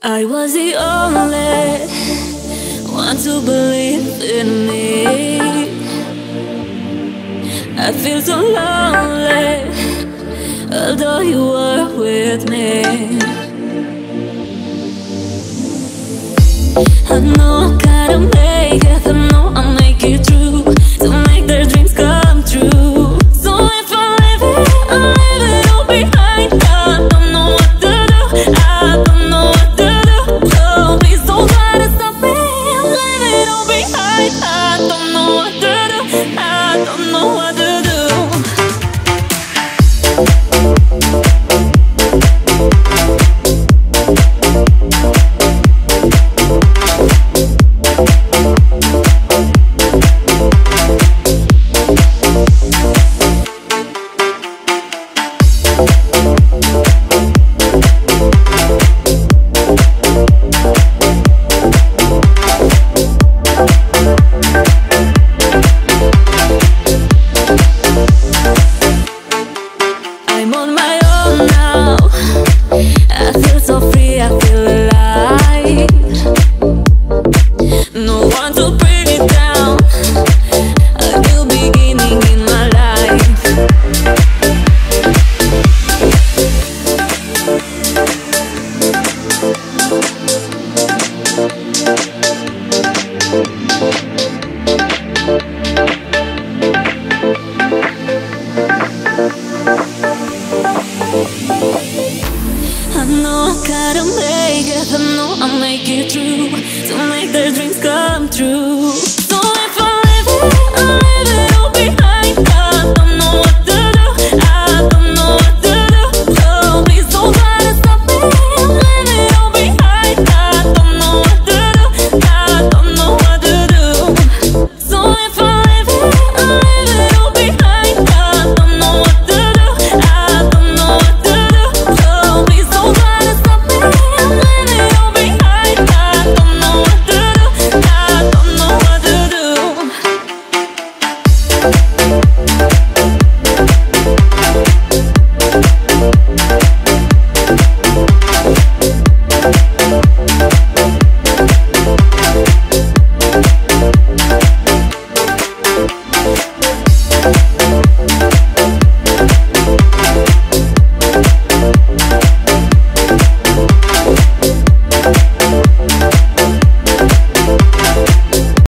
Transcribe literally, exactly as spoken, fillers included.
I was the only one to believe in me. I feel so lonely, although you were with me. I know I gotta make it, I know I'll make it through, to make their dreams come true. So if I leave it, I leave it all behind. I don't know what to do, I don't know what to do. Oh, please don't try to stop me, I'll leave it all behind. I don't know what to do, I don't know what to do. I'm on my own now, I feel so free, I feel alive. No one to bring it down, a new beginning in my life.